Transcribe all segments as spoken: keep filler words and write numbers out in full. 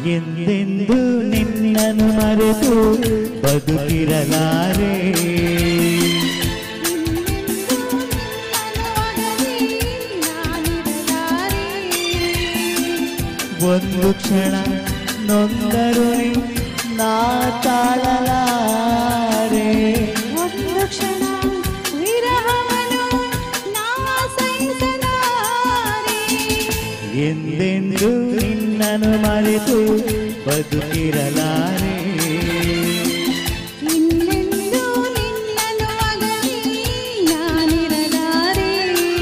ಎಂದೆಂದು ನಿನ್ನನ್ನು ಮರೆತು ಬದುಕಿರಲಾರೆ. ಒಂದು ಕ್ಷಣ ನೊಂದರು ನಾ ತಾಳಲಾರೆ. ಒಂದು ಕ್ಷಣ ವಿರಹವನ್ನು ನಾ ಸಹಿಸಲಾರೆ. ಎಂದೆಂದು ನಿನ್ನನ್ನು ಮರೆತು ಬದುಕಿರಲಾರೆ. ಇನ್ನೆಂದು ನಿನ್ನನ್ನು ಅಗಲಿ ನಾನಿರಲಾರೆ.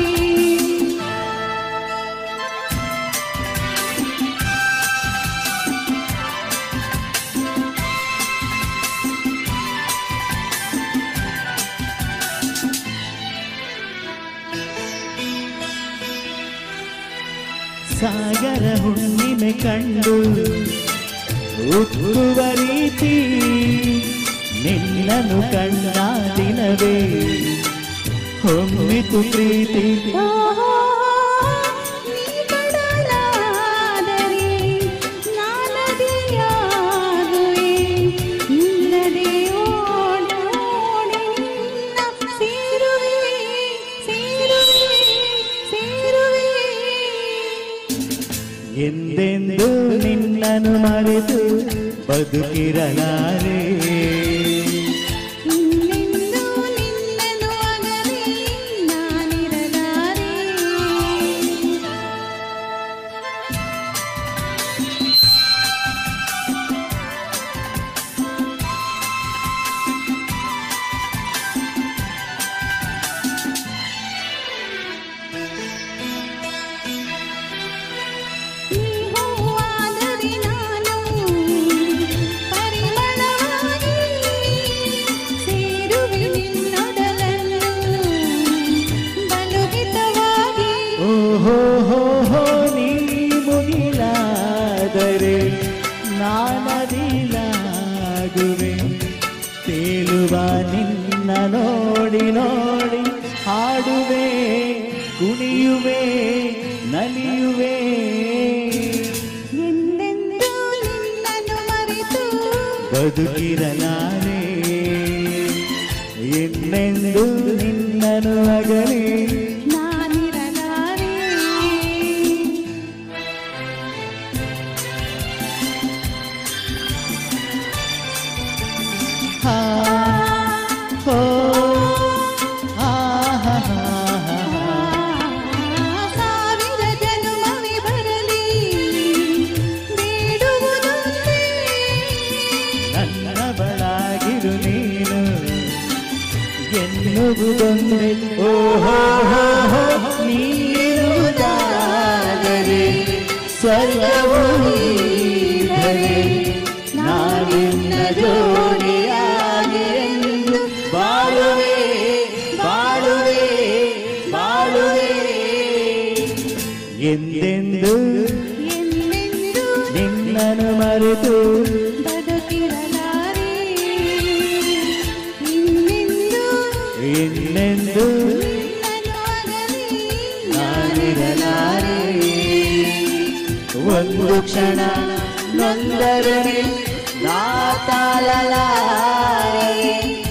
ಸಾಗರ ಹುಣ್ಣಿಮೆ ಕಂಡು ಉಕ್ಕುವ ರೀತಿ ನಿನ್ನನ್ನು ಕಂಡ ದಿನವೇ ಹೊಮ್ಮಿತು ಪ್ರೀತಿ. ನೀ ಕಡಲಾದರೆ ನಾನದಿಯಾಗುವೆ. ನಿನ್ನದೇ ಓಡಿ ಓಡಿ ನಿನ್ನ ಸೇರುವೆ ಸೇರುವೆ ಸೇರುವೆ. ಎಂದೆಂದು ನಿನ್ನನ್ನು ಮರೆತು ಬದುಕಿರಲಾರೆ. ಇನ್ನೆಂದು ನಿನ್ನನ್ನು ಅಗಲಿ ನಾನಿರಲಾರೆ. ನೀ ಹೂವಾದರೆ ನಾನು ಪರಿಮಳವಾಗಿ ಸೇರುವೆ ನಿನ್ನೊಡಲನ್ನು ಬಲುಹಿತವಾಗಿ. ಓಹೋ ಹೋ ಹೋ ನೀ ಮುಗಿಲಾದರೆ ನಾನದಿಲಾಗುವೆ. ತೇಲುವ ನಿನ್ನ ನೋಡಿ ನೋಡಿ ಹಾಡುವೆ ಕುಣಿಯುವೆ ನಲಿಯುವೆ. ಎಂದೆಂದು ನಿನ್ನನ್ನು ಮರೆತು ಬದುಕಿರಲಾರೆ. ಎಂದೆಂದು ನಿನ್ನನ್ನು ಅಗಲಿ ನಾನಿರಲಾರೆ. ಹಾ ಹೋ ಹಾ ಹಾ ಹಾ ಹಾ. ಸಾವಿರ ಜನುಮವೇ ಬರಲಿ ಬೇಡುವುದೊಂದೇ. ನನ್ನ ಬಳಾಗಿರು ನೀನು ಎನ್ನುವುದೊಂದೇ. ಓಹೋ ನೀರುವುದಾದರೆ ಸ್ವರ್ಗವು ಇದ್ದರೆ ನಾನಿನ್ನ ಜೋಡಿಯಾಗಿ ಎಂದು ಬಾಳುವೆ ಬಾಳುವೆ ಬಾಳುವೆ. ಎಂದೆಂದು ಎಂದೆಂದು ನಿನ್ನನ್ನು ಮರೆತು ಬದುಕಿರಲಾರೆ. ಇನ್ನೆಂದು ಇನ್ನೆಂದು ನಿನ್ನನ್ನು ಅಗಲಿ ನಾನಿರಲಾರೆ. ಒಂದು ಕ್ಷಣ ನೊಂದರೆ ನಾ ತಾಳಲಾರೆ.